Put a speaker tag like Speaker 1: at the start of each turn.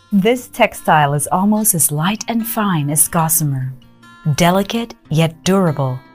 Speaker 1: This textile is almost as light and fine as gossamer, delicate yet durable,